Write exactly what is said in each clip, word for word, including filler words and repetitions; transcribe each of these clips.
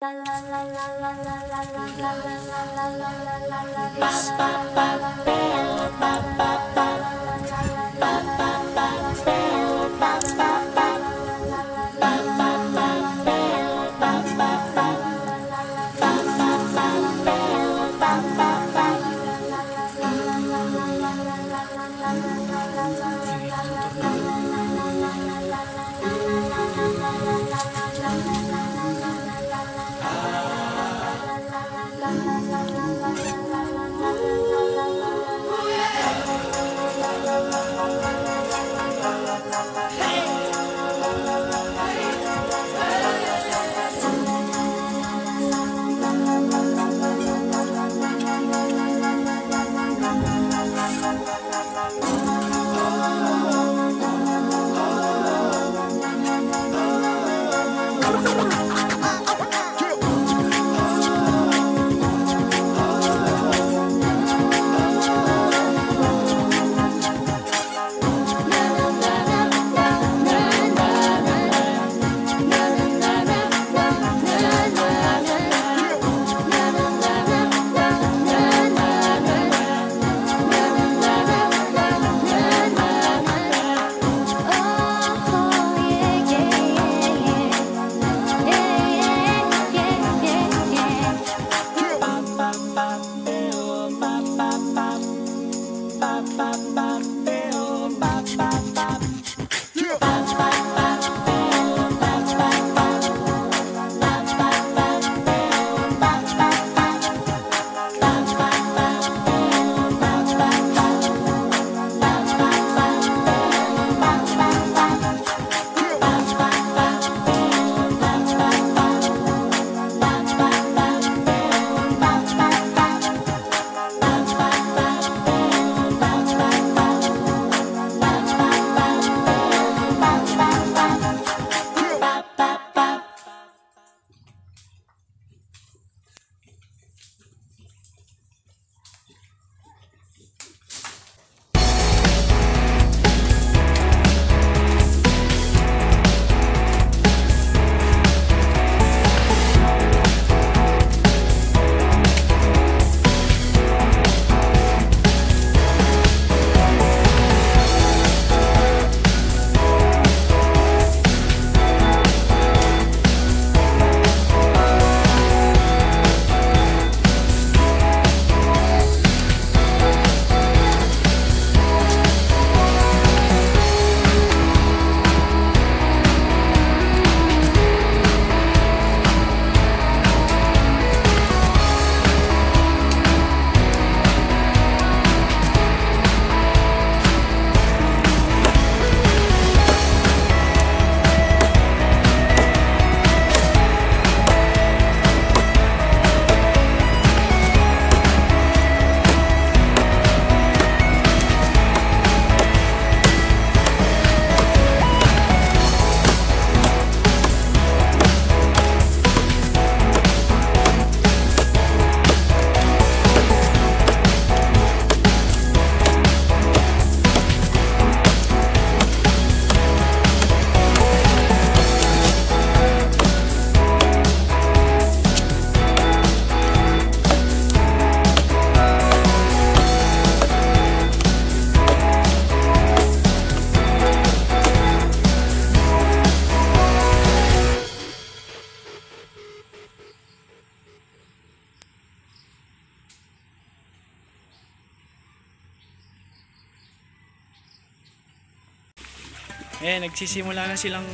Eh, nagsisimula na silang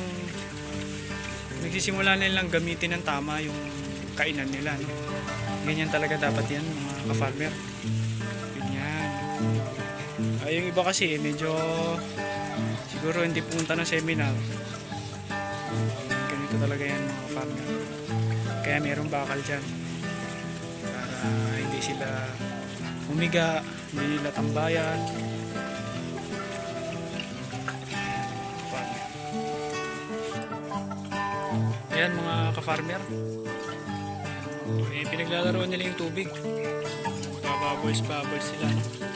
nagsisimula na nilang gamitin ng tama yung kainan nila, no? Ganyan talaga dapat yan, mga ka-farmer. Ganyan. Ay, yung iba kasi medyo siguro hindi pumunta ng seminar. Ganito talaga yan, mga ka-farmer. Kaya mayroong bakal dyan para hindi sila humiga, hindi nila tambayan. Ayan mga ka-farmer, eh, pinaglalaroan nila yung tubig, babubbles-bubbles sila.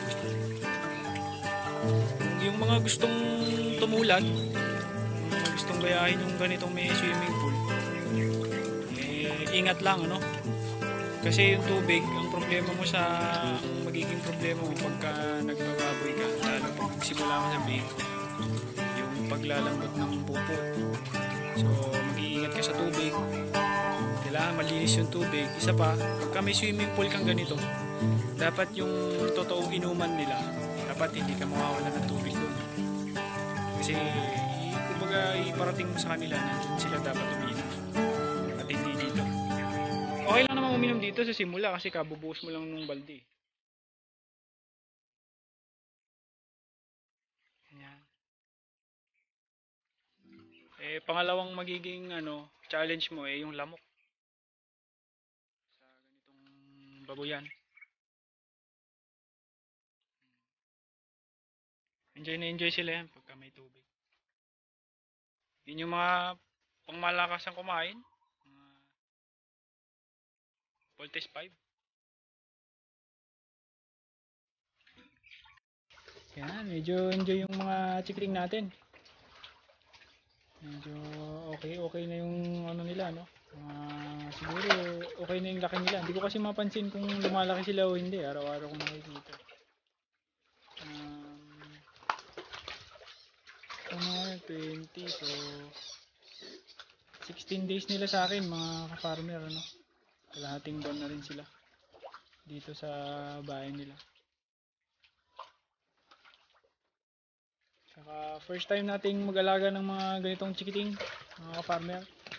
Yung mga gustong tumulan, yung mga gustong gayahin yung ganitong may swimming pool, eh, mag-iingat lang, ano? Kasi yung tubig, ang problema mo sa, ang magiging problema mo pagka nagbababoy ka, lalo pag simula ka sa big, yung paglalambot ng pupo. So, mag-iingat ka sa tubig. Kailangan malinis yung tubig. Isa pa, pagka may swimming pool kang ganito, dapat yung totoong inuman nila, dapat hindi ka mawawala ng tubig doon. Kasi, kumbaga, iparating mo sa kanila na dun sila dapat uminom. At hindi dito. Okay lang naman uminom dito sa simula kasi kabubuhos mo lang nung balde. Yan. Eh, pangalawang magiging ano, challenge mo eh, yung lamok. Sa ganitong baboyan. Enjoy na enjoy sila yan pagka may tubig. Yun yung mga pangmalakasang kumain. Mga Voltes five. Yan, medyo enjoy yung mga chikling natin. Medyo okay, okay na yung ano nila, no? Uh, siguro okay na yung laki nila. Hindi ko kasi mapansin kung lumalaki sila o hindi. Araw-araw ko nakikita. Um, ano nga twenty, so sixteen days nila sa akin mga ka-farmer, ano? Kalahating buwan na rin sila dito sa bahay nila. Saka first time nating mag-alaga ng mga ganitong chikiting, mga ka-farmer.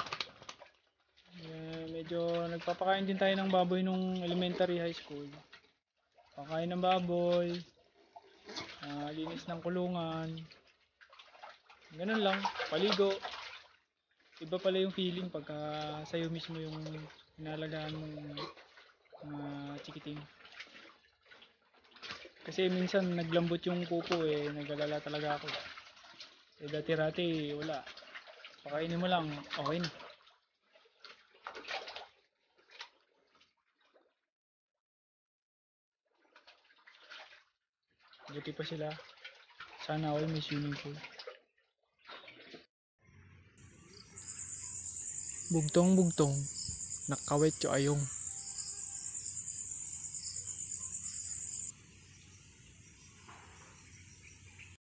Eh, medyo nagpapakain din tayo ng baboy nung elementary high school. Pakain ng baboy, uh, linis ng kulungan, ganun lang, paligo. Iba pala yung feeling pagka sa'yo mismo yung inalagaan mong mga chikiting. Kasi minsan naglambot yung pupo eh, nag-alala talaga ako. Eh dati-rati wala. Pakainin mo lang, okay na. Buti pa sila. Sana all may swimming pool. Bugtong bugtong, nakawet yo ayong.